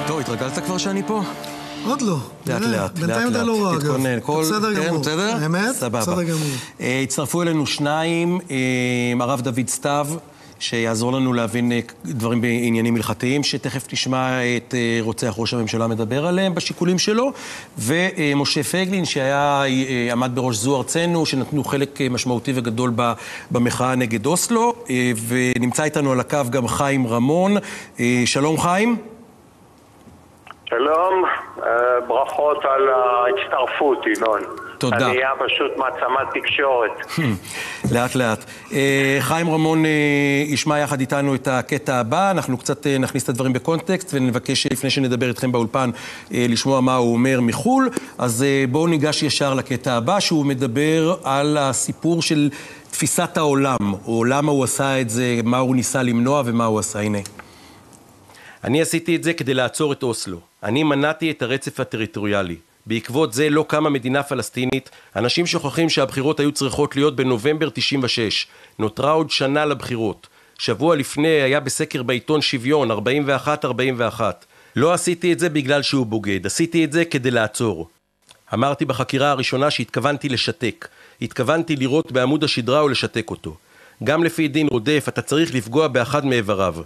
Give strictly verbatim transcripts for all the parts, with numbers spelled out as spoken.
טוב, התרגלת כבר שאני פה? עוד לא. לאט לאט, בינתיים אתה לא רע, אגב. בסדר גמור. בסדר? אמת? סבבה. בסדר גמור. הצטרפו אלינו שניים, הרב דוד סתיו, שיעזור לנו להבין דברים בעניינים הלכתיים, שתכף תשמע את רוצח ראש הממשלה מדבר עליהם בשיקולים שלו, ומשה פייגלין, שהיה עמד בראש זו ארצנו, שנתנו חלק משמעותי וגדול במחאה נגד אוסלו, ונמצא איתנו על הקו גם חיים רמון. שלום חיים. שלום, ברכות על ההצטרפות, ינון. תודה. אני אהיה פשוט מעצמת תקשורת. לאט לאט. חיים רמון ישמע יחד איתנו את הקטע הבא, אנחנו קצת נכניס את הדברים בקונטקסט, ונבקש לפני שנדבר איתכם באולפן לשמוע מה הוא אומר מחול. אז בואו ניגש ישר לקטע הבא, שהוא מדבר על הסיפור של תפיסת העולם, או למה הוא עשה את זה, מה הוא ניסה למנוע ומה הוא עשה. הנה. אני עשיתי את זה כדי לעצור את אוסלו. אני מנעתי את הרצף הטריטוריאלי. בעקבות זה לא קמה מדינה פלסטינית. אנשים שוכחים שהבחירות היו צריכות להיות בנובמבר תשעים ושש. נותרה עוד שנה לבחירות. שבוע לפני היה בסקר בעיתון שוויון ארבעים ואחת ארבעים ואחת. לא עשיתי את זה בגלל שהוא בוגד. עשיתי את זה כדי לעצור. אמרתי בחקירה הראשונה שהתכוונתי לשתק. התכוונתי לראות בעמוד השדרה או לשתק אותו. גם לפי דין רודף אתה צריך לפגוע באחד מאיבריו.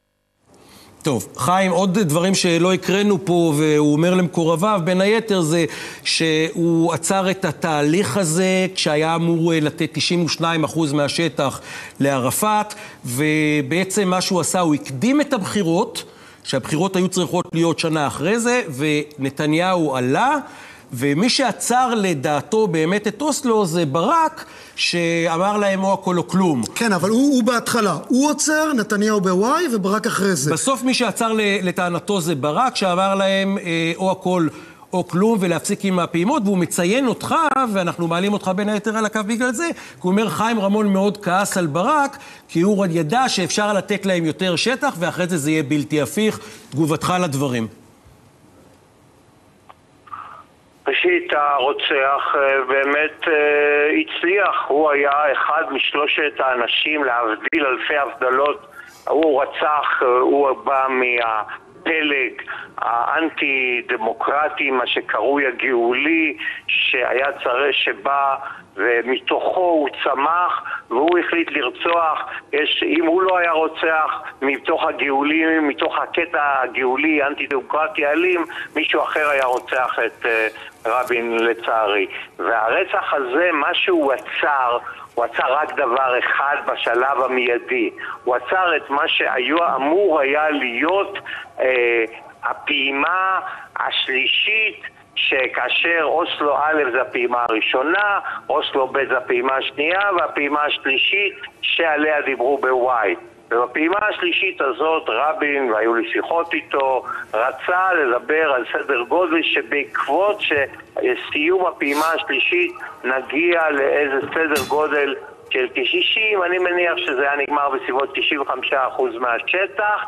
טוב, חיים, עוד דברים שלא הקראנו פה, והוא אומר למקורביו, בין היתר זה שהוא עצר את התהליך הזה, כשהיה אמור לתת תשעים ושניים אחוז מהשטח לערפאת, ובעצם מה שהוא עשה, הוא הקדים את הבחירות, שהבחירות היו צריכות להיות שנה אחרי זה, ונתניהו עלה, ומי שעצר לדעתו באמת את אוסלו זה ברק, שאמר להם או הכל או כלום. כן, אבל הוא, הוא בהתחלה. הוא עוצר, נתניהו בוואי וברק אחרי זה. בסוף מי שעצר לטענתו זה ברק, שאמר להם או הכל או כלום ולהפסיק עם הפעימות, והוא מציין אותך, ואנחנו מעלים אותך בין היתר על הקו בגלל זה, כי הוא אומר חיים רמון מאוד כעס על ברק, כי הוא ידע שאפשר לתת להם יותר שטח, ואחרי זה זה יהיה בלתי הפיך. תגובתך לדברים. ראשית, הרוצח באמת הצליח, הוא היה אחד משלושת האנשים, להבדיל אלפי הבדלות. הוא רצח, הוא בא מהפלג האנטי-דמוקרטי, מה שקרוי הגאולי, שהיה צריך שבא ומתוכו הוא צמח, והוא החליט לרצוח. יש, אם הוא לא היה רוצח מתוך הגאולי, מתוך הקטע הגאולי, אנטי-דמוקרטי אלים, מישהו אחר היה רוצח את uh, רבין לצערי. והרצח הזה, מה שהוא עצר, הוא עצר רק דבר אחד בשלב המיידי. הוא עצר את מה שאמור היה להיות uh, הפעימה השלישית, שכאשר אוסלו א' זה הפעימה הראשונה, אוסלו ב' זה הפעימה השנייה, והפעימה השלישית שעליה דיברו בוואי. ובפעימה השלישית הזאת רבין, והיו לי שיחות איתו, רצה לדבר על סדר גודל שבעקבות שסיום הפעימה השלישית נגיע לאיזה סדר גודל של כ-שישים, אני מניח שזה היה נגמר בסביבות תשעים וחמישה אחוז מהשטח,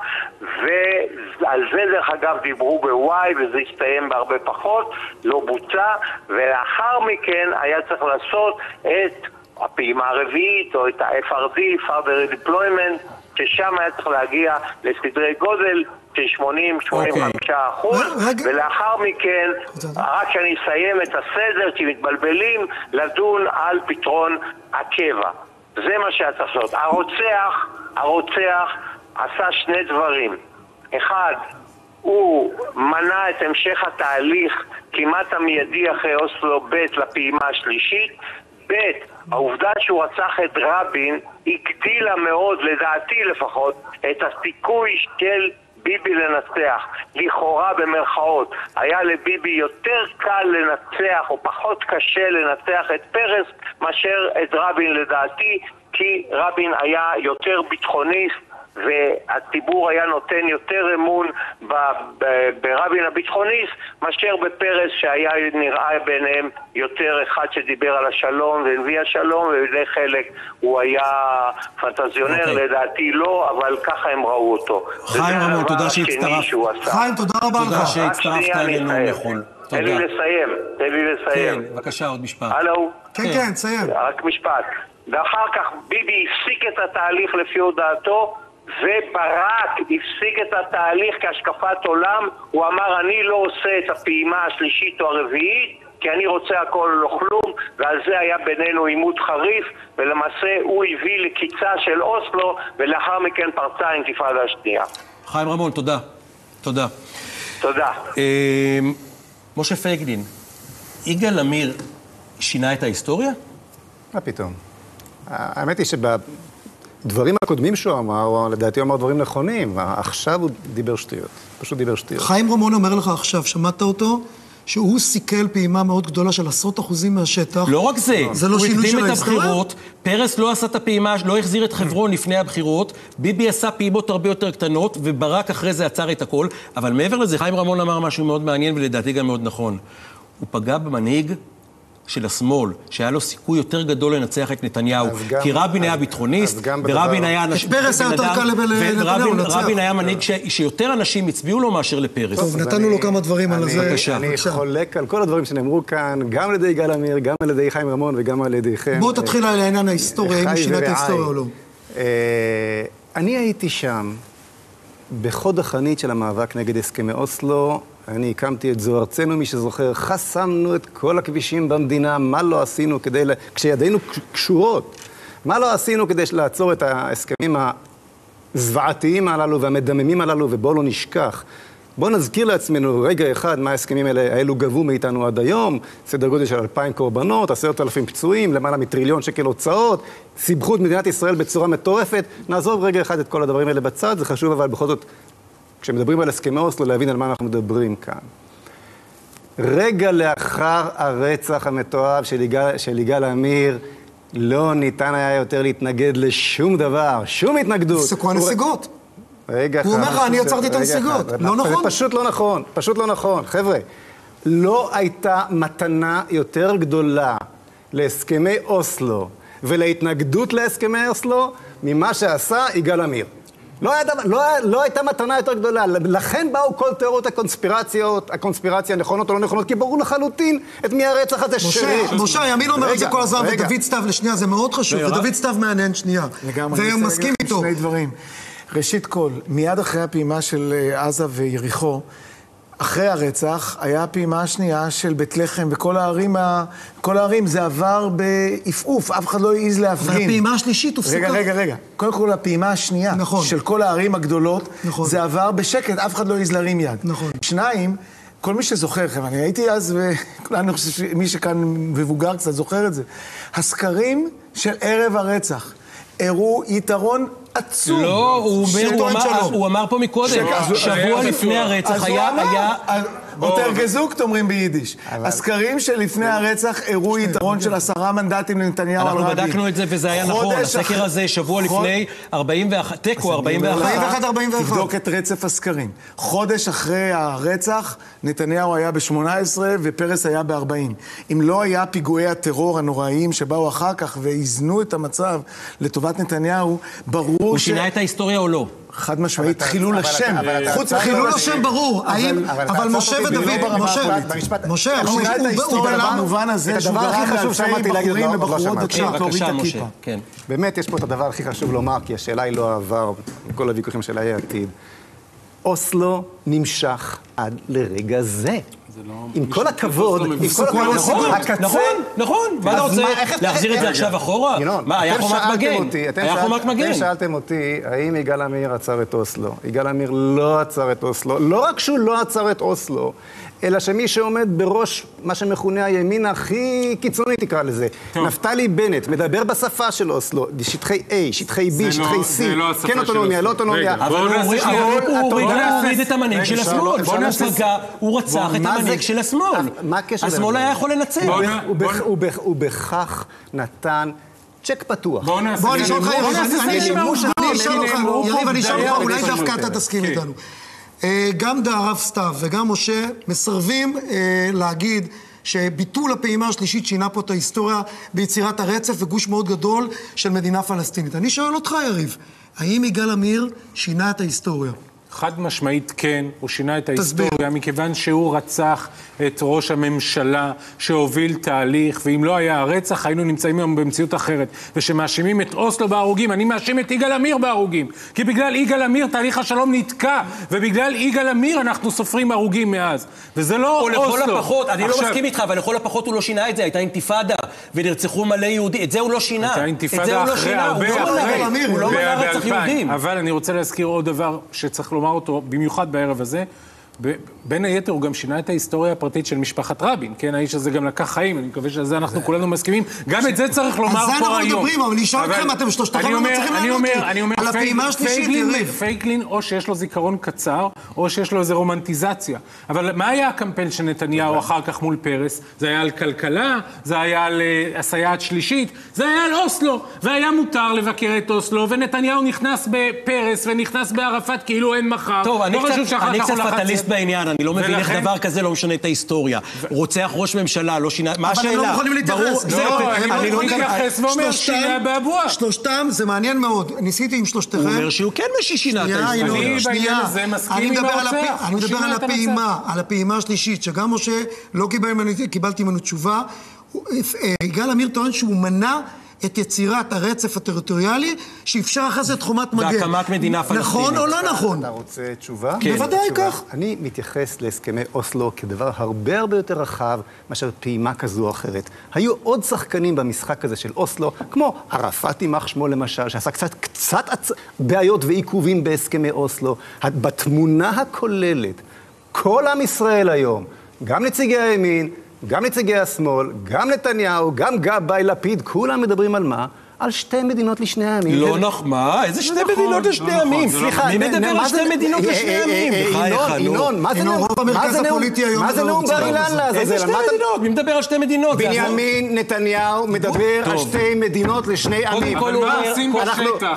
ועל זה דרך אגב דיברו בוואי, וזה הסתיים בהרבה פחות, לא בוצע, ולאחר מכן היה צריך לעשות את הפעימה הרביעית, או את ה-אף אר די, Further Deployment, ששם היה צריך להגיע לסדרי גודל של שמונים עד שמונים וחמישה אחוז, ולאחר מכן, רק שאני אסיים את הסדר, כי מתבלבלים, לדון על פתרון הקבע. זה מה שהיה צריך לעשות. הרוצח, הרוצח עשה שני דברים. אחד, הוא מנע את המשך התהליך כמעט המיידי אחרי אוסלו ב' לפעימה השלישית. ב', העובדה שהוא רצח את רבין הגדילה מאוד, לדעתי לפחות, את הסיכוי של ביבי לנצח. לכאורה במרכאות, היה לביבי יותר קל לנצח או פחות קשה לנצח את פרס מאשר את רבין לדעתי, כי רבין היה יותר ביטחוניסט, והציבור היה נותן יותר אמון ברבין הביטחוניסט מאשר בפרס שהיה נראה ביניהם יותר אחד שדיבר על השלום והנביא השלום, ובדי חלק הוא היה פנטזיונר, okay. לדעתי לא, אבל ככה הם ראו אותו. חיים רמון, תודה שהצטרפת. חיים, תודה רבה לך. תודה שהצטרפת אלינו מחול. תן לי לסיים, תן לי לסיים. כן, בבקשה, עוד משפט. הלו? כן, כן, תסיים. רק משפט. ואחר כך ביבי הפסיק את התהליך לפי הודעתו, וברק הפסיק את התהליך כהשקפת עולם, הוא אמר אני לא עושה את הפעימה השלישית או הרביעית, כי אני רוצה הכל לא כלום, ועל זה היה בינינו עימות חריף, ולמעשה הוא הביא לקיצה של אוסלו, ולאחר מכן פרצה האינתיפאדה השנייה. חיים רמון, תודה. תודה. תודה. משה פייגלין, יגאל עמיר שינה את ההיסטוריה? מה פתאום? האמת היא שבדברים הקודמים שהוא אמר, לדעתי הוא אמר דברים נכונים, עכשיו הוא דיבר שטויות, פשוט דיבר שטויות. חיים רמון אומר לך עכשיו, שמעת אותו? שהוא סיכל פעימה מאוד גדולה של עשרות אחוזים מהשטח. לא רק זה, זה לא הוא שינוי הקדים של את ההיסטוריה? הבחירות, פרס לא עשה את הפעימה, לא החזיר את חברון לפני הבחירות, ביבי עשה פעימות הרבה יותר קטנות, וברק אחרי זה עצר את הכל, אבל מעבר לזה, חיים רמון אמר משהו מאוד מעניין ולדעתי גם מאוד נכון. הוא פגע במנהיג של השמאל, שהיה לו סיכוי יותר גדול לנצח את נתניהו, גם, כי רבין אז, היה ביטחוניסט, ורבין היה אנשים... פרס היה יותר קל לנתניהו לנצח. ורבין היה מנהיג ש, שיותר אנשים הצביעו לו מאשר לפרס. טוב, נתנו לו כמה דברים על זה. בבקשה. אני חולק על כל הדברים שנאמרו כאן, גם על ידי יגאל עמיר, גם על ידי חיים רמון וגם על ידיכם. בואו תתחיל על העניין ההיסטוריה, אם הוא שינה את ההיסטוריה או לא. אני הייתי שם, בחוד החנית של המאבק נגד הסכמי אוסלו, אני הקמתי את זו ארצנו, מי שזוכר, חסמנו את כל הכבישים במדינה, מה לא עשינו כדי, לה... כשידינו קשורות, מה לא עשינו כדי לעצור את ההסכמים הזוועתיים הללו והמדממים הללו, ובואו לא נשכח. בואו נזכיר לעצמנו רגע אחד מה ההסכמים האלה, האלו גבו מאיתנו עד היום, סדר גודל של אלפיים קורבנות, עשרת אלפים פצועים, למעלה מטריליון שקל הוצאות, סיבכו את מדינת ישראל בצורה מטורפת. נעזוב רגע אחד את כל הדברים האלה בצד, זה חשוב אבל בכל זאת, כשמדברים על הסכמי אוסלו, להבין על מה אנחנו מדברים כאן. רגע לאחר הרצח המתועב של יגאל, של יגאל עמיר, לא ניתן היה יותר להתנגד לשום דבר, שום התנגדות. הפסקו הנסיגות. רגע אחד. הוא אומר לך, אני עצרתי את הנסיגות. לא נכון? זה פשוט לא נכון, פשוט לא נכון. חבר'ה, לא הייתה מתנה יותר גדולה להסכמי אוסלו ולהתנגדות להסכמי אוסלו ממה שעשה יגאל עמיר. לא, היה, לא, לא הייתה מתנה יותר גדולה, לכן באו כל תיאוריות הקונספירציות, הקונספירציה הנכונות או לא נכונות, כי ברור לחלוטין את מי הרצח הזה שרי. משה, ימין אומר את זה כל הזמן, ודוד סתיו לשנייה, זה מאוד חשוב, ודוד סתיו מעניין שנייה, והוא מסכים איתו. שני דברים. ראשית כל, מיד אחרי הפעימה של עזה ויריחו, אחרי הרצח, היה הפעימה השנייה של בית לחם, וכל הערים, כל הערים זה עבר בעפעוף, אף אחד לא העז להפגין. אבל הפעימה השלישית הופסקה. רגע, רגע, רגע. קודם כל, הפעימה השנייה נכון. של כל הערים הגדולות, נכון. זה עבר בשקט, אף אחד לא העז להרים יד. נכון. שניים, כל מי שזוכר, אני הייתי אז, ואני חושב שמי שכאן מבוגר קצת זוכר את זה, הסקרים של ערב הרצח, הראו יתרון עצום. לא, הוא אומר, הוא אמר פה מקודם, שבוע לפני הרצח היה... יותר גזוקט אומרים ביידיש. הסקרים שלפני הרצח הראו יתרון של עשרה מנדטים לנתניהו על רבין. אנחנו בדקנו את זה וזה היה נכון. הסקר הזה שבוע לפני ארבעים ואחת, תיקו ארבעים ואחת. תבדוק את רצף הסקרים. חודש אחרי הרצח, נתניהו היה ב-שמונה עשרה ופרס היה ב-ארבעים. אם לא היה פיגועי הטרור הנוראיים שבאו אחר כך והזנו את המצב לטובת נתניהו, ברור ש... הוא שינה את ההיסטוריה או לא? חד משמעית, חילול השם. חוץ מחילול השם ברור. אבל משה ודוד, משה, משה, הוא בלם במובן הזה שהוא גרם לאלפי בחורים ובחורות דתיים להוריד את הכיפה. באמת יש פה את הדבר הכי חשוב לומר, כי השאלה היא לא העבר, כל הוויכוחים שלה היא העתיד. אוסלו נמשך עד לרגע זה. עם כל הכבוד, עם כל הכבוד, נכון, נכון, מה אתה רוצה? להחזיר את זה עכשיו אחורה? מה, היה חומת מגן? היה חומת מגן. אתם שאלתם אותי, האם יגאל עמיר עצר את אוסלו? יגאל עמיר לא עצר את אוסלו. לא רק שהוא לא עצר את אוסלו, אלא שמי שעומד בראש מה שמכונה הימין הכי קיצוני, תקרא לזה, נפתלי בנט, מדבר בשפה של אוסלו, שטחי A, שטחי B, שטחי C, כן אוטונומיה, לא אוטונומיה. אבל הוא הוריד את המנהיג של השמאל. הוא רצח את המנהיג של השמאל. השמאל היה יכול לנצח. ובכך נתן צ'ק פתוח. בוא נשאל אותך, יריב, אני אשאל אותך, אולי דווקא אתה תסכים איתנו. גם הרב סתיו וגם משה מסרבים להגיד שביטול הפעימה השלישית שינה פה את ההיסטוריה ביצירת הרצף וגוש מאוד גדול של מדינה פלסטינית. אני שואל אותך, יריב, האם יגאל עמיר שינה את ההיסטוריה? חד משמעית כן, הוא שינה את ההיסטוריה, מכיוון שהוא רצח את ראש הממשלה שהוביל תהליך, ואם לא היה הרצח, היינו נמצאים היום במציאות אחרת. ושמאשימים את אוסלו בהרוגים, אני מאשים את יגאל עמיר בהרוגים. כי בגלל יגאל עמיר תהליך השלום נתקע, ובגלל יגאל עמיר אנחנו סופרים הרוגים מאז. וזה לא או אוסלו. לכל הפחות, אני עכשיו... לא מסכים איתך, אבל לכל הפחות הוא לא שינה את זה, הייתה אינתיפאדה, ונרצחו מלא יהודים, את זה הוא לא שינה. הייתה אינתיפאדה אחרי הרבה אחרי. הוא לא מנע רצח יהודים. אבל אני רוצה להזכיר עוד דבר שצריך לומר אותו, במיוחד בערב הזה, בין היתר הוא גם שינה את ההיסטוריה הפרטית של משפחת רבין, כן, האיש הזה גם לקח חיים, אני מקווה שזה אנחנו כולנו מסכימים, גם את זה צריך לומר פה היום. על זה אנחנו מדברים, אבל נשאל אתכם, אתם שלושתכם לא מצליחים לענות לי. על הפעימה השלישית, יריב. פייקלין, או שיש לו זיכרון קצר, או שיש לו איזו רומנטיזציה. אבל מה היה הקמפיין של נתניהו אחר כך מול פרס? זה היה על כלכלה, זה היה על הסייעת שלישית, זה היה על אוסלו, והיה מותר לבקר את אוסלו, ונתניהו נכנס בפרס ונכנס בערפאת כאילו אין מחר. טוב, אני קצת פטליסט בעניין, אני לא מבין איך דבר כזה לא משנה את ההיסטוריה. רוצח ראש ממשלה, לא שינה... מה השאלה? אבל הם לא מוכנים להתייחס. לא, אני לא מתייחס ואומר שינה באבואה. שלושתם, זה מעניין מאוד. ניסיתי עם שלושתכם. הוא אומר שהוא כן שינה את ההיסטוריה. אני בעניין הזה מסכים עם הרוצח. אני מדבר על הפעימה, על הפעימה השלישית, שגם משה לא קיבלתי ממנו תשובה. יגאל עמיר טוען שהוא מנע את יצירת הרצף הטריטוריאלי שאפשר אחרי זה את חומת מגן. והקמת מדינה פלסטינית. נכון או לא נכון? אתה רוצה תשובה? כן. בוודאי כך. אני מתייחס להסכמי אוסלו כדבר הרבה הרבה יותר רחב מאשר פעימה כזו או אחרת. היו עוד שחקנים במשחק הזה של אוסלו, כמו ערפאת יימח שמו למשל, שעשה קצת קצת הצ... בעיות ועיכובים בהסכמי אוסלו. בתמונה הכוללת, כל עם ישראל היום, גם נציגי הימין, גם נציגי השמאל, גם נתניהו, גם גבאי, לפיד, כולם מדברים על מה? על שתי מדינות לשני העמים. לא נכון, מה? איזה שתי מדינות לשני העמים? סליחה, מי מדבר על שתי מדינות לשני העמים? ינון, מה זה נאום? מה זה נאום בר אילן לעזאזל? איזה שתי מדינות? מי מדבר על שתי מדינות? בנימין נתניהו מדבר על שתי מדינות לשני עמים. אבל מה עושים בשטח?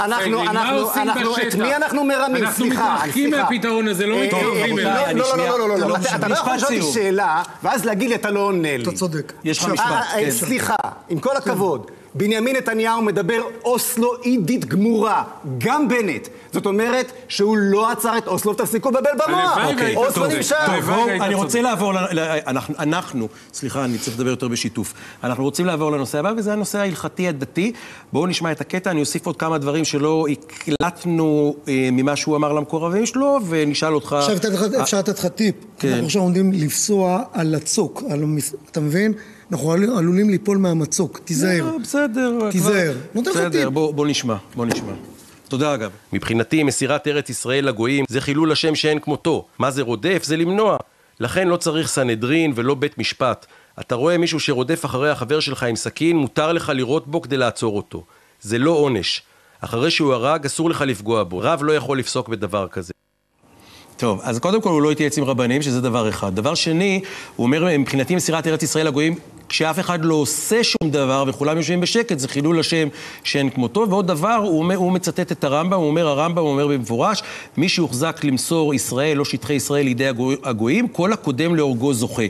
את מי אנחנו מרמים? אנחנו סליחה, מתרחקים מהפתרון הזה, לא מתקרבים אליו. לא, לא, לא, לא, אתה לא יכול לשאול אותי שאלה, ואז להגיד לי, אתה לא עונה לי. אתה צודק. יש לך משפט. סליחה, עם כל הכבוד. בנימין נתניהו מדבר אוסלו אידית גמורה, גם בנט. זאת אומרת שהוא לא עצר את אוסלו, תפסיקו בבל במוח. אוסלו נמשך. אני רוצה לעבור, אנחנו, סליחה, אני צריך לדבר יותר בשיתוף. אנחנו רוצים לעבור לנושא הבא, וזה הנושא ההלכתי הדתי. בואו נשמע את הקטע, אני אוסיף עוד כמה דברים שלא הקלטנו ממה שהוא אמר למקורבים שלו, ונשאל אותך... עכשיו, אפשר לתת לך טיפ. אנחנו עכשיו עומדים לפסוע על הצוק, אתה מבין? אנחנו עלולים ליפול מהמצוק, תיזהר. בסדר. תיזהר. בסדר, בוא נשמע, בוא נשמע. תודה אגב. מבחינתי, מסירת ארץ ישראל לגויים זה חילול השם שאין כמותו. מה זה רודף? זה למנוע. לכן לא צריך סנהדרין ולא בית משפט. אתה רואה מישהו שרודף אחרי החבר שלך עם סכין, מותר לך לירות בו כדי לעצור אותו. זה לא עונש. אחרי שהוא הרג, אסור לך לפגוע בו. רב לא יכול לפסוק בדבר כזה. טוב, אז קודם כל הוא לא התייעץ עם רבנים, שזה דבר אחד. דבר שני, הוא אומר, מבחינתי מסירת ארץ ישראל לגויים, כשאף אחד לא עושה שום דבר וכולם יושבים בשקט, זה חילול השם שאין כמותו. ועוד דבר, הוא, אומר, הוא מצטט את הרמב"ם, הוא אומר, הרמב"ם הוא אומר במפורש, מי שהוחזק למסור ישראל או שטחי ישראל לידי הגויים, כל הקודם להורגו זוכה.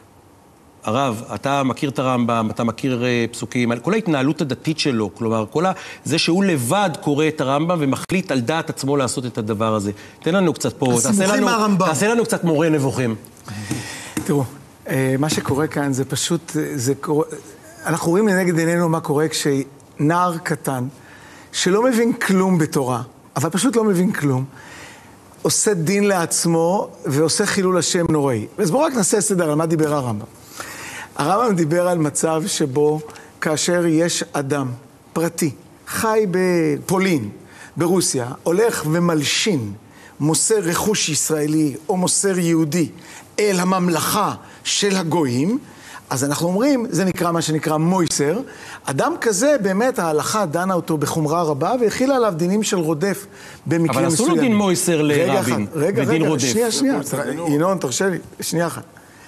הרב, אתה מכיר את הרמב"ם, אתה מכיר uh, פסוקים, כל ההתנהלות הדתית שלו, כלומר, כל ה... זה שהוא לבד קורא את הרמב"ם ומחליט על דעת עצמו לעשות את הדבר הזה. תן לנו קצת פה, תעשה לנו, תעשה לנו קצת מורה נבוכים. תראו, מה שקורה כאן זה פשוט, זה קורה... אנחנו רואים לנגד עינינו מה קורה כשנער קטן, שלא מבין כלום בתורה, אבל פשוט לא מבין כלום, עושה דין לעצמו ועושה חילול השם נוראי. אז בואו רק נעשה סדר על מה דיבר הרמב"ם. הרמב"ם דיבר על מצב שבו כאשר יש אדם פרטי, חי בפולין, ברוסיה, הולך ומלשין, מוסר רכוש ישראלי או מוסר יהודי אל הממלכה של הגויים, אז אנחנו אומרים, זה נקרא מה שנקרא מויסר, אדם כזה באמת ההלכה דנה אותו בחומרה רבה והכילה עליו דינים של רודף במקרים מסוימים. אבל עשו לו דין מויסר לרבין, רגע, רגע, רגע, שנייה, שנייה, ינון, תרשה לי, שנייה אחת.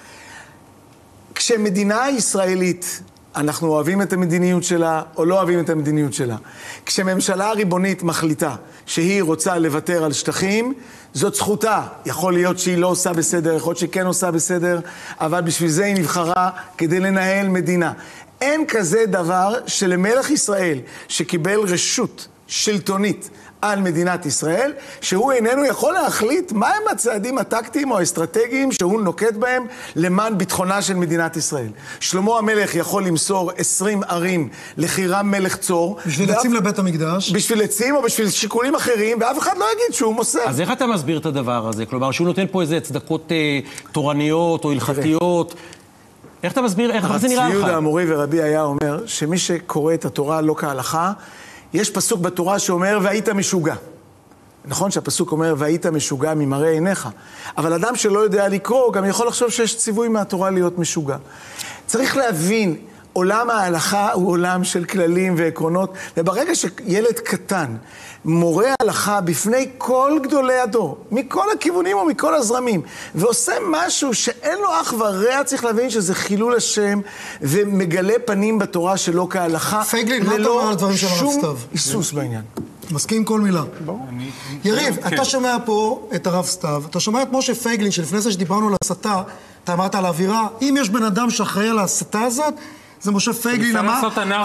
כשמדינה ישראלית, אנחנו אוהבים את המדיניות שלה או לא אוהבים את המדיניות שלה. כשממשלה ריבונית מחליטה שהיא רוצה לוותר על שטחים, זאת זכותה. יכול להיות שהיא לא עושה בסדר, יכול להיות שהיא כן עושה בסדר, אבל בשביל זה היא נבחרה כדי לנהל מדינה. אין כזה דבר שלמלך ישראל שקיבל רשות שלטונית על מדינת ישראל, שהוא איננו יכול להחליט מהם הצעדים הטקטיים או האסטרטגיים שהוא נוקט בהם למען ביטחונה של מדינת ישראל. שלמה המלך יכול למסור עשרים ערים לחירם מלך צור. בשביל עצים לבית המקדש. בשביל עצים או בשביל שיקולים אחרים, ואף אחד לא יגיד שהוא מוסר. אז איך אתה מסביר את הדבר הזה? כלומר, שהוא נותן פה איזה צדקות אה, תורניות או הלכתיות. איך אתה מסביר? איך זה נראה לך? יהודה המורי ורבי היה אומר שמי שקורא את התורה לא כהלכה, יש פסוק בתורה שאומר, והיית משוגע. נכון שהפסוק אומר, והיית משוגע ממראה עיניך. אבל אדם שלא יודע לקרוא, גם יכול לחשוב שיש ציווי מהתורה להיות משוגע. צריך להבין, עולם ההלכה הוא עולם של כללים ועקרונות, וברגע שילד קטן מורה הלכה בפני כל גדולי הדור, מכל הכיוונים או מכל הזרמים, ועושה משהו שאין לו אח ורע, צריך להבין שזה חילול השם, ומגלה פנים בתורה שלא כהלכה, פייגלין, מה אתה אומר על דברים של הרב סתיו? ללא שום היסוס בעניין. מסכים כל מילה. יריב, אתה שומע פה את הרב סתיו, אתה שומע את משה פייגלין, שלפני זה שדיברנו על הסתה, אתה אמרת על האווירה, אם יש בן אדם שאחראי על ההסתה הזאת, זה משה פייגלין, עמד,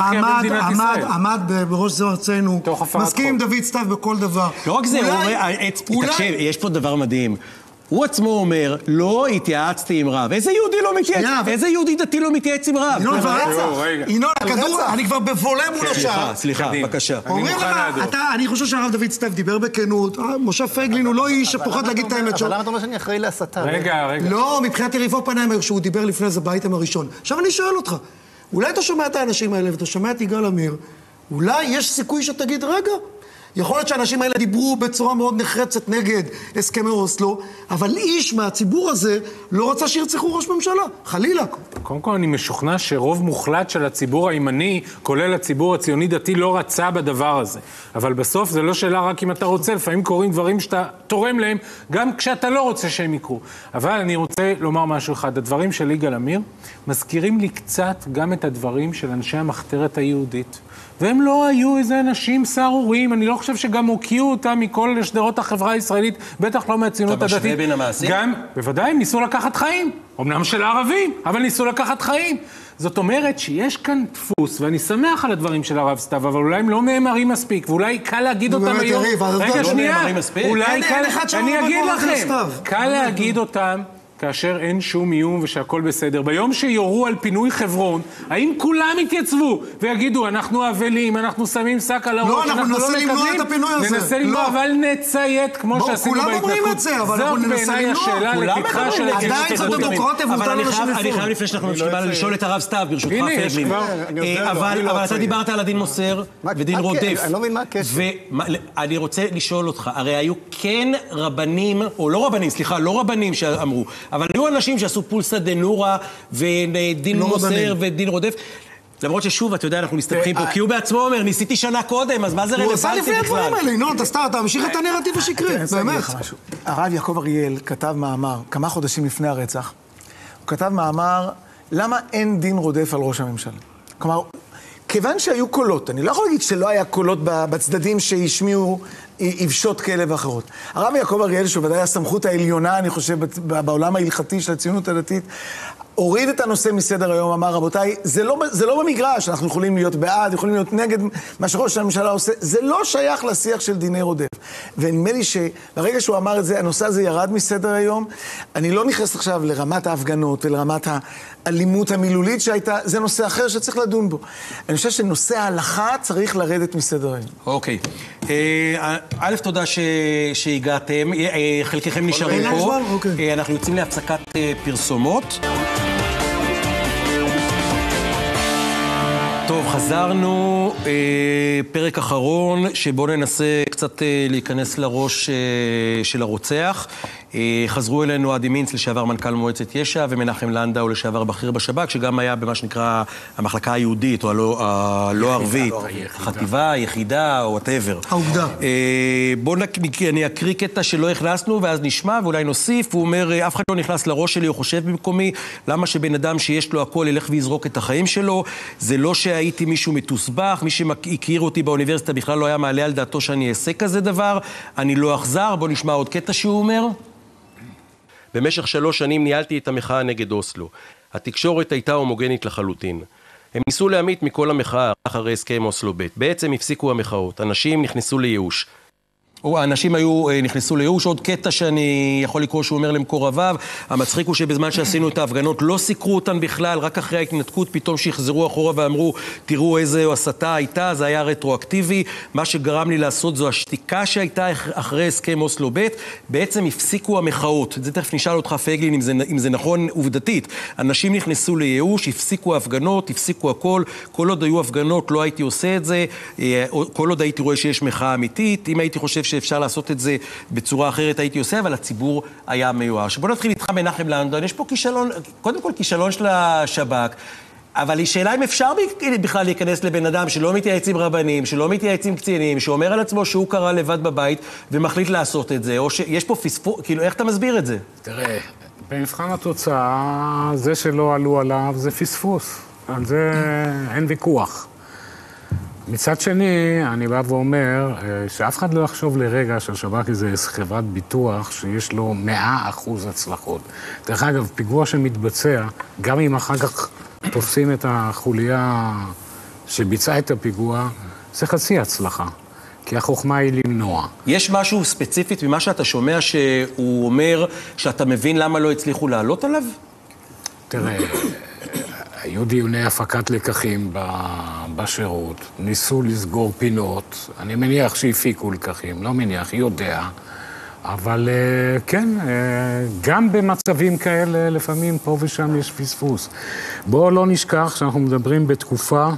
עמד, עמד בראש זו ארצנו, מסכים עם דוד סתיו בכל דבר. לא רק זה, הוא אומר, תקשיב, יש פה דבר מדהים. הוא עצמו אומר, לא התייעצתי עם רב. איזה יהודי לא מתייעץ? איזה יהודי דתי לא מתייעץ עם רב? ינון, ינון, הכדור, אני כבר בבולה מול השעה. סליחה, בבקשה. אומרים לך, אני חושב שהרב דוד סתיו דיבר בכנות, משה פייגלין הוא לא איש שפוחד להגיד את האמת שלו. אבל למה אתה אומר שאני אחראי להסתה? רגע, רגע. לא, מבחינת יריבו פנהיימר, שהוא דיבר לפני זה באייטם הראשון. עכשיו אני שואל אותך, אולי אתה שומע את האנשים האלה ואתה שומע את יגאל עמיר, אולי יש סיכוי שתגיד, רגע, יכול להיות שהאנשים האלה דיברו בצורה מאוד נחרצת נגד הסכמי אוסלו, אבל איש מהציבור הזה לא רצה שירצחו ראש ממשלה, חלילה. קודם כל אני משוכנע שרוב מוחלט של הציבור הימני, כולל הציבור הציוני דתי, לא רצה בדבר הזה. אבל בסוף זה לא שאלה רק אם אתה רוצה, לפעמים קוראים דברים שאתה תורם להם, גם כשאתה לא רוצה שהם יקרו. אבל אני רוצה לומר משהו אחד, הדברים של יגאל עמיר מזכירים לי קצת גם את הדברים של אנשי המחתרת היהודית. והם לא היו איזה אנשים סערורים, אני לא חושב שגם הוקיעו אותם מכל שדרות החברה הישראלית, בטח לא מהציונות הדתית. אתה משווה בין המעשים? גם, בוודאי, הם ניסו לקחת חיים. אמנם של הערבים, אבל ניסו לקחת חיים. זאת אומרת שיש כאן דפוס, ואני שמח על הדברים של הרב סתיו, אבל אולי הם לא נאמרים מספיק, ואולי קל להגיד אותם היום. רגע, שנייה, אולי קל, אני אגיד לכם, קל להגיד אותם, כאשר אין שום איום ושהכל בסדר. ביום שיורו על פינוי חברון, האם כולם יתייצבו ויגידו, אנחנו אבלים, אנחנו שמים שק על הראש, לא, אנחנו ננסה למנוע את הפינוי הזה. ננסה למנוע, אבל נציית כמו שעשינו בהתנתקות. כולם אומרים את זה, אבל אנחנו ננסה למנוע. זאת בעיניי השאלה לפתחה של עדיין זאת דמוקרטיה ואותה לא נשים אני חייב לפני שאנחנו ממשיכים לשאול את הרב סתיו, ברשותך פייגלין. אבל אתה דיברת על הדין מוסר ודין רודף. אני לא מבין מה הקשר. ואני רוצה לשאול אותך, הרי היו כן רבנים, או לא רבנים, סליחה, לא רבנים שאמרו, אבל היו אנשים שעשו פולסא דנורא ודין מוסר ודין רודף. למרות ששוב, אתה יודע, אנחנו מסתבכים פה, כי הוא בעצמו אומר, ניסיתי שנה קודם, אז מה זה רלוונטי בכלל? הוא עשה לפני הדברים האלה, ינון, אתה ממשיך את הנרטיב השקרי, באמת. הרב יעקב אריאל כתב מאמר, כמה חודשים לפני הרצח, הוא כתב מאמר, למה אין דין רודף על ראש הממשלה? כלומר, כיוון שהיו קולות, אני לא יכול להגיד שלא היה קולות בצדדים שהשמיעו יבשות כאלה ואחרות. הרב יעקב אריאל, שהוא ודאי הסמכות העליונה, אני חושב, בעולם ההלכתי של הציונות הדתית, הוריד את הנושא מסדר היום, אמר, רבותיי, זה לא, זה לא במגרש, אנחנו יכולים להיות בעד, יכולים להיות נגד מה שראש הממשלה עושה, זה לא שייך לשיח של דיני רודף. ונדמה לי שברגע שהוא אמר את זה, הנושא הזה ירד מסדר היום, אני לא נכנס עכשיו לרמת ההפגנות ולרמת האלימות המילולית שהייתה, זה נושא אחר שצריך לדון בו. אני חושב שנושא ההלכה צריך לרדת מסדר היום. אוקיי. א', תודה שהגעתם, חלקכם נשארים פה, אנחנו יוצאים להפסקת פרסומות. טוב, חזרנו, אה, פרק אחרון שבו ננסה קצת אה, להיכנס לראש אה, של הרוצח. אה, חזרו אלינו עדי מינץ, לשעבר מנכ"ל מועצת יש"ע, ומנחם לנדאו, לשעבר בכיר בשב"כ, שגם היה במה שנקרא המחלקה היהודית, או הלא, הלא ערבית, חטיבה, יחידה, או whatever. העובדה. אה, בואו אני אקריא קטע שלא הכנסנו, ואז נשמע, ואולי נוסיף. הוא אומר, אף אחד לא נכנס לראש שלי, הוא חושב במקומי, למה שבן אדם שיש לו הכל ילך ויזרוק את החיים שלו? זה לא שהייתי מישהו מתוסבך, מי שהכיר אותי באוניברסיטה בכלל לא היה מעלה על דעתו שאני אעשה כזה דבר, אני לא אחזר. בואו נשמע עוד קטע שהוא אומר. במשך שלוש שנים ניהלתי את המחאה נגד אוסלו. התקשורת הייתה הומוגנית לחלוטין. הם ניסו להמית מכל המחאה אחרי הסכם אוסלו ב'. בעצם הפסיקו המחאות. אנשים נכנסו לייאוש. האנשים היו, נכנסו לייאוש. עוד קטע שאני יכול לקרוא שהוא אומר למקורביו. המצחיק הוא שבזמן שעשינו את ההפגנות לא סיקרו אותן בכלל, רק אחרי ההתנתקות פתאום שחזרו אחורה ואמרו, תראו איזה הסתה הייתה, זה היה רטרואקטיבי. מה שגרם לי לעשות זו השתיקה שהייתה אחרי הסכם אוסלו ב'. בעצם הפסיקו המחאות. זה תכף נשאל אותך פייגלין אם זה, אם זה נכון עובדתית. אנשים נכנסו לייאוש, הפסיקו ההפגנות, הפסיקו הכל. כל עוד היו הפגנות לא הייתי עושה את זה. כל עוד הייתי רואה שיש מחאה אמיתית. אם הייתי חושב שאפשר לעשות את זה בצורה אחרת הייתי עושה, אבל הציבור היה מיואש. בוא נתחיל איתך מנחם לנדאו. יש פה כישלון, קודם כל כישלון של השב"כ, אבל היא שאלה אם אפשר בכלל להיכנס לבן אדם שלא מתייעץ עם רבנים, שלא מתייעץ עם קצינים, שאומר על עצמו שהוא קרא לבד בבית ומחליט לעשות את זה, או שיש פה פספוס, כאילו איך אתה מסביר את זה? תראה, במבחן התוצאה, זה שלא עלו עליו זה פספוס. על זה אין ויכוח. מצד שני, אני בא ואומר שאף אחד לא יחשוב לרגע שהשב"כ זה חברת ביטוח שיש לו מאה אחוז הצלחות. דרך אגב, פיגוע שמתבצע, גם אם אחר כך תופסים את החוליה שביצעה את הפיגוע, זה חצי הצלחה, כי החוכמה היא למנוע. יש משהו ספציפית ממה שאתה שומע שהוא אומר שאתה מבין למה לא הצליחו לעלות עליו? תראה, היו דיוני הפקת לקחים בשירות, ניסו לסגור פינות, אני מניח שהפיקו לקחים, לא מניח, יודע, אבל כן, גם במצבים כאלה לפעמים פה ושם יש פספוס. בואו לא נשכח שאנחנו מדברים בתקופה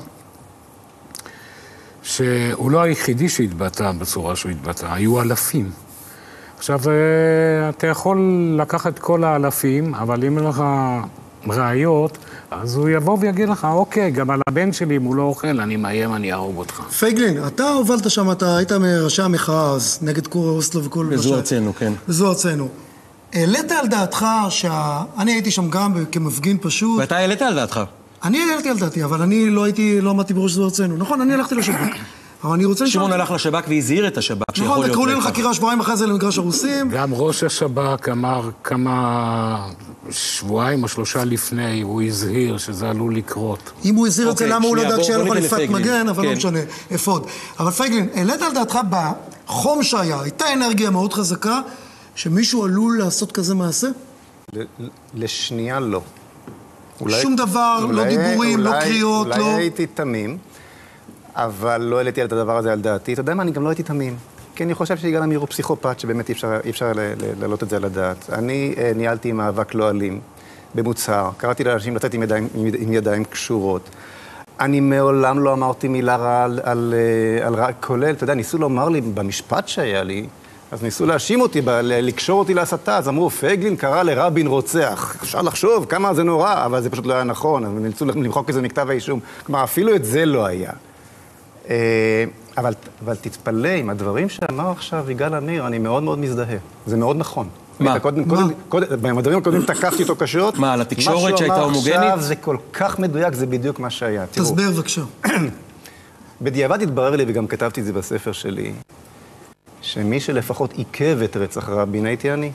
שהוא לא היחידי שהתבטא בצורה שהוא התבטא, היו אלפים. עכשיו, אתה יכול לקחת כל האלפים, אבל אם אין לך ראיות, אז הוא יבוא ויגיד לך, אוקיי, גם על הבן שלי, אם הוא לא אוכל, אני מאיים, אני אהרוג אותך. פייגלין, אתה הובלת שם, אתה היית מראשי המחאה אז, נגד אוסלו וכל... וזו ארצנו, כן. וזו ארצנו. העלית על דעתך שה... אני הייתי שם גם כמפגין פשוט. ואתה העלית על דעתך? אני העליתי על דעתי, אבל אני לא הייתי, לא עמדתי בראש זו ארצנו. נכון, אני הלכתי לשב"כ. אבל אני רוצה לשאול... שמעון הלך לשב"כ והזהיר את השב"כ שיכול להיות... נכון, קראו לי לחקירה שבועיים אחרי זה למגרש הרוסים. גם ראש השב"כ אמר כמה שבועיים או שלושה לפני, הוא הזהיר שזה עלול לקרות. אם הוא הזהיר את זה, למה הוא לא דאג שהיה לו חליפת מגן, אבל לא משנה, אפוד. אבל פייגלין, העלית על דעתך בחום שהיה, הייתה אנרגיה מאוד חזקה, שמישהו עלול לעשות כזה מעשה? לשנייה לא. שום דבר, לא דיבורים, לא קריאות, לא... אולי הייתי תמים. אבל לא העליתי על את הדבר הזה על דעתי. אתה יודע מה, אני גם לא הייתי תמים. כי אני חושב שיגאל עמיר הוא פסיכופת, שבאמת אי אפשר, אי אפשר להעלות את זה על הדעת. אני אה, ניהלתי מאבק לא אלים, במוצהר. קראתי לאנשים לצאת עם ידיים, עם, עם ידיים קשורות. אני מעולם לא אמרתי מילה רע על, על, על רע, כולל, אתה יודע, ניסו לומר לי, במשפט שהיה לי, אז ניסו להאשים אותי, ב, לקשור אותי להסתה, אז אמרו, פייגלין קרא לרבין רוצח. אפשר לחשוב כמה זה נורא, אבל זה פשוט לא היה נכון, אז ניסו למחוק איזה מכתב האישום. כלומר, אפילו את זה לא היה. אבל, אבל תתפלא, עם הדברים שאמר עכשיו יגאל עמיר, אני מאוד מאוד מזדהה. זה מאוד נכון. מה? קודם, קודם, קודם, במדברים הקודמים תקפתי אותו קשות. מה, על התקשורת שהייתה הומוגנית? מה שהוא אמר עכשיו זה כל כך מדויק, זה בדיוק מה שהיה. תסבר בבקשה. בדיעבד התברר לי, וגם כתבתי את זה בספר שלי, שמי שלפחות עיכב את רצח רבין הייתי אני.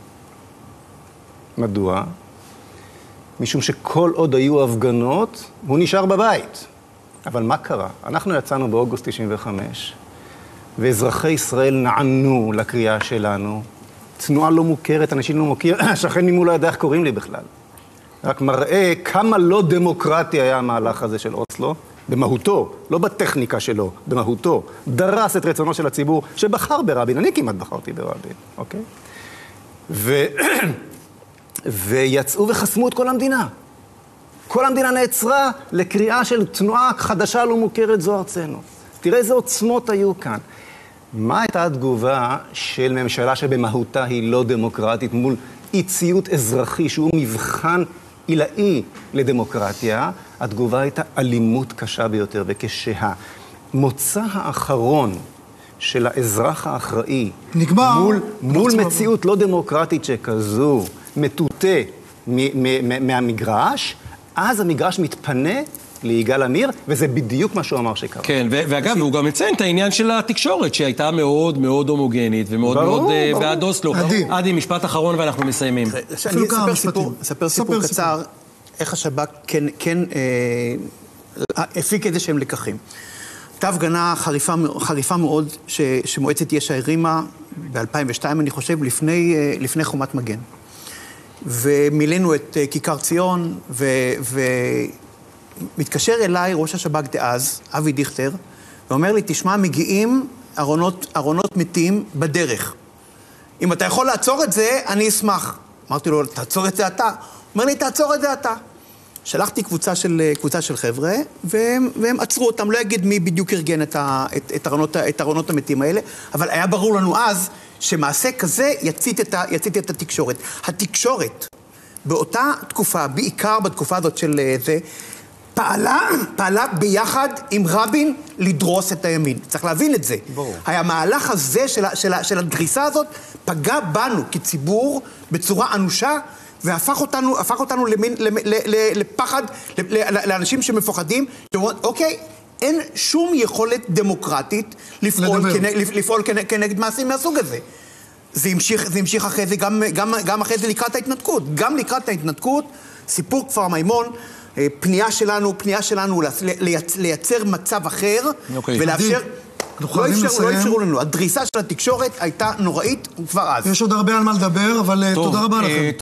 מדוע? משום שכל עוד היו הפגנות, הוא נשאר בבית. אבל מה קרה? אנחנו יצאנו באוגוסט תשעים וחמש, ואזרחי ישראל נענו לקריאה שלנו. תנועה לא מוכרת, אנשים לא מוכיר, שכן ממול לא ידע איך קוראים לי בכלל. רק מראה כמה לא דמוקרטי היה המהלך הזה של אוסלו, במהותו, לא בטכניקה שלו, במהותו. דרס את רצונו של הציבור שבחר ברבין, אני כמעט בחרתי ברבין, אוקיי? ו... ויצאו וחסמו את כל המדינה. כל המדינה נעצרה לקריאה של תנועה חדשה לא מוכרת זו ארצנו. תראה איזה עוצמות היו כאן. מה הייתה התגובה של ממשלה שבמהותה היא לא דמוקרטית מול אי ציות אזרחי שהוא מבחן עילאי לדמוקרטיה? התגובה הייתה אלימות קשה ביותר, וכשהמוצא האחרון של האזרח האחראי נגמר מול, מול מציאות לא דמוקרטית שכזו מטוטה מהמגרש, אז המגרש מתפנה ליגאל עמיר, וזה בדיוק מה שהוא אמר שקרה. כן, ואגב, הוא גם מציין את העניין של התקשורת, שהייתה מאוד מאוד הומוגנית, ומאוד מאוד בעד אוסלו. עדי, משפט אחרון ואנחנו מסיימים. אני אספר סיפור קצר, איך השב"כ כן הפיק איזה שהם לקחים. הייתה הפגנה חריפה, חריפה מאוד ש, שמועצת יש"ע הרימה ב-אלפיים ושתיים, אני חושב, לפני, לפני חומת מגן. ומילאנו את כיכר ציון, ו, ומתקשר אליי ראש השב"כ דאז, אבי דיכטר, ואומר לי, תשמע, מגיעים ארונות, ארונות מתים בדרך. אם אתה יכול לעצור את זה, אני אשמח. אמרתי לו, תעצור את זה אתה. הוא אומר לי, תעצור את זה אתה. שלחתי קבוצה של, קבוצה של חבר'ה, והם, והם עצרו אותם. לא אגיד מי בדיוק ארגן את, ה, את, את, ארונות, את ארונות המתים האלה, אבל היה ברור לנו אז שמעשה כזה יצית את, ה, יצית את התקשורת. התקשורת, באותה תקופה, בעיקר בתקופה הזאת של זה, פעלה, פעלה ביחד עם רבין לדרוס את הימין. צריך להבין את זה. ברור. המהלך הזה של, של, של הדריסה הזאת פגע בנו כציבור בצורה אנושה, והפך אותנו, הפך אותנו למין, לפחד, לאנשים שמפוחדים, שאומרים, אוקיי, אין שום יכולת דמוקרטית לפעול, כנגד, לפעול כנגד, כנגד מעשים מהסוג הזה. זה המשיך, זה המשיך אחרי זה, גם, גם, גם אחרי זה לקראת ההתנתקות. גם לקראת ההתנתקות, סיפור כפר מימון, פנייה שלנו, פנייה שלנו לייצר מצב אחר, אוקיי. ולאפשר... לא אפשרו, לא אפשרו לנו. הדריסה של התקשורת הייתה נוראית כבר אז. יש עוד הרבה על מה לדבר, אבל תודה רבה לכם.